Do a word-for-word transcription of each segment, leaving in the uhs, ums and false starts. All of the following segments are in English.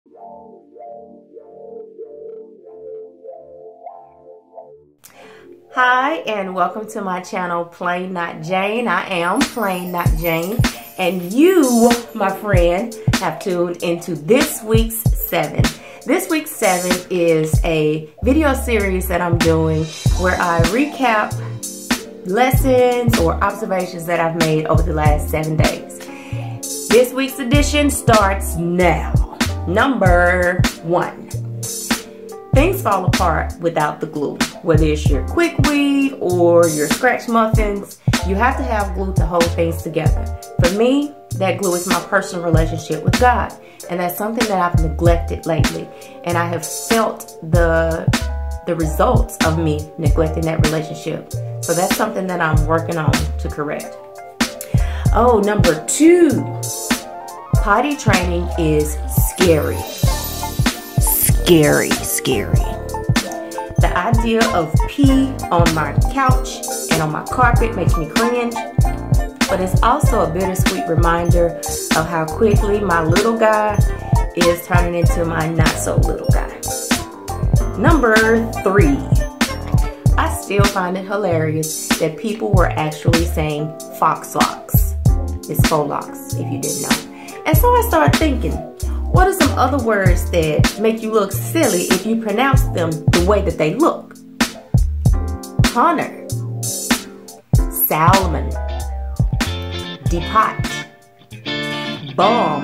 Hi, and welcome to my channel, Plain Not Jane. I am Plain Not Jane, and you, my friend, have tuned into this week's seven. This week's seven is a video series that I'm doing where I recap lessons or observations that I've made over the last seven days. This week's edition starts now. Number one. Things fall apart without the glue. Whether it's your quick weave or your scratch muffins, you have to have glue to hold things together. For me, that glue is my personal relationship with God. And that's something that I've neglected lately. And I have felt the, the results of me neglecting that relationship. So that's something that I'm working on to correct. Oh, number two. Potty training is scary. Scary, scary. The idea of pee on my couch and on my carpet makes me cringe, but it's also a bittersweet reminder of how quickly my little guy is turning into my not so little guy. Number three. I still find it hilarious that people were actually saying fox locks. It's faux locks, if you didn't know. And so I started thinking, what are some other words that make you look silly if you pronounce them the way that they look? Hunter, Salmon, Depot, Bomb,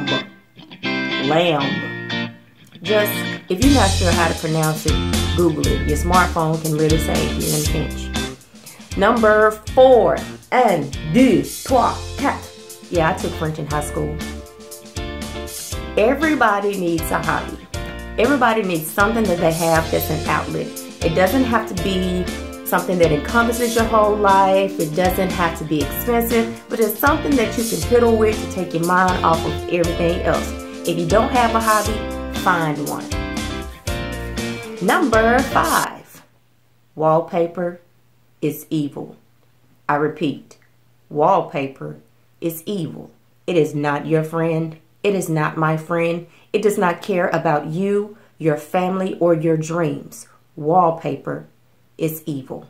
Lamb. Just, if you're not sure how to pronounce it, Google it. Your smartphone can really save you in a pinch. Number four, un, deux, trois, quatre. Yeah, I took French in high school. Everybody needs a hobby. Everybody needs something that they have that's an outlet. It doesn't have to be something that encompasses your whole life. It doesn't have to be expensive, but it's something that you can piddle with to take your mind off of everything else. If you don't have a hobby, find one. Number five. Wallpaper is evil. I repeat, wallpaper is evil. It is not your friend. It is not my friend. It does not care about you, your family, or your dreams. Wallpaper is evil.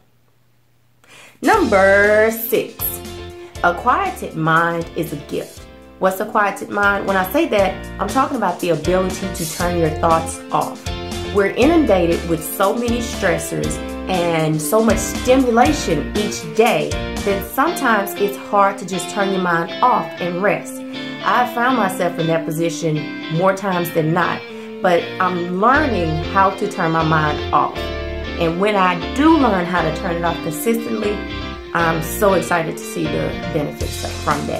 Number six. A quieted mind is a gift. What's a quieted mind? When I say that, I'm talking about the ability to turn your thoughts off. We're inundated with so many stressors and so much stimulation each day that sometimes it's hard to just turn your mind off and rest. I found myself in that position more times than not, but I'm learning how to turn my mind off. And when I do learn how to turn it off consistently, I'm so excited to see the benefits from that.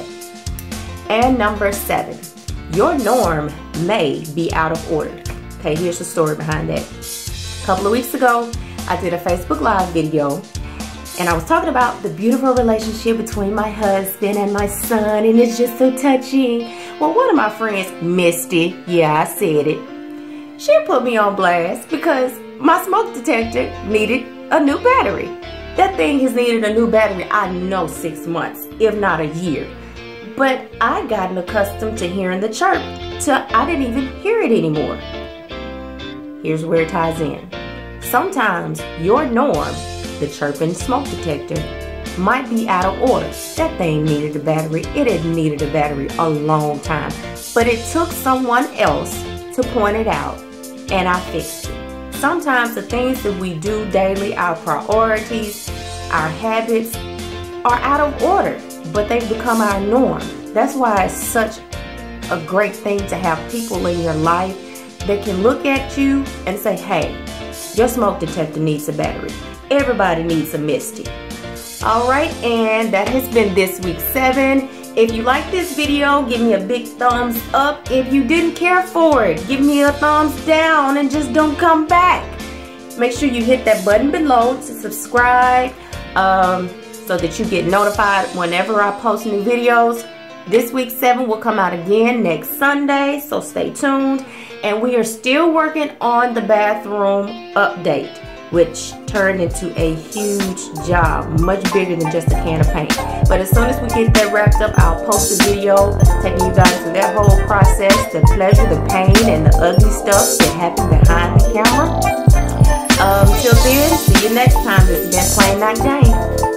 And number seven, your norm may be out of order. Okay, here's the story behind that. A couple of weeks ago, I did a Facebook Live video, and I was talking about the beautiful relationship between my husband and my son, and it's just so touching. Well, one of my friends, Misty, yeah, I said it, she put me on blast because my smoke detector needed a new battery. That thing has needed a new battery, I know, six months, if not a year. But I gotten accustomed to hearing the chirp till I didn't even hear it anymore. Here's where it ties in. Sometimes your norm, the chirping smoke detector, might be out of order. That thing needed a battery. It had needed a battery a long time. But it took someone else to point it out, and I fixed it. Sometimes the things that we do daily, our priorities, our habits, are out of order, but they've become our norm. That's why it's such a great thing to have people in your life that can look at you and say, hey, your smoke detector needs a battery. Everybody needs a Misty. Alright, and that has been this week's seven. If you like this video, give me a big thumbs up. If you didn't care for it, give me a thumbs down and just don't come back. Make sure you hit that button below to subscribe um, so that you get notified whenever I post new videos. This week's seven will come out again next Sunday, so stay tuned. And we are still working on the bathroom update, which turned into a huge job, much bigger than just a can of paint. But as soon as we get that wrapped up, I'll post a video taking you guys through that whole process, the pleasure, the pain, and the ugly stuff. stuff that happens behind the camera. Um, till then, see you next time. This has been Plain Not Jane.